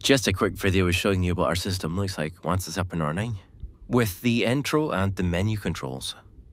Just a quick video showing you what our system looks like once it's up and running, with the intro and the menu controls.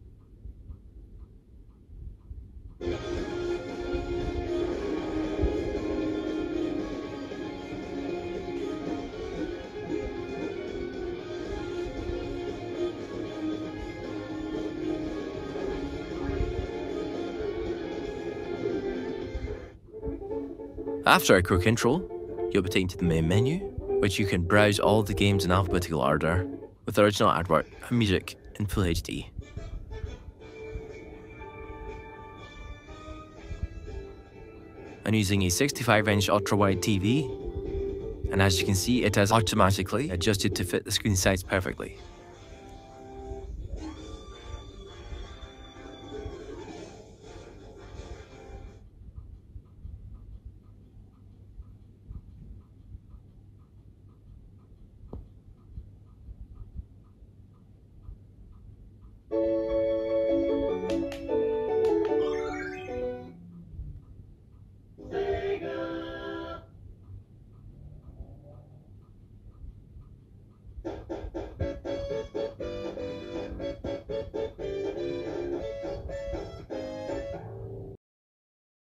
After a quick intro, you'll be taken to the main menu, which you can browse all the games in alphabetical order, with original artwork and music in Full HD. I'm using a 65-inch ultra-wide TV, and as you can see, it has automatically adjusted to fit the screen size perfectly.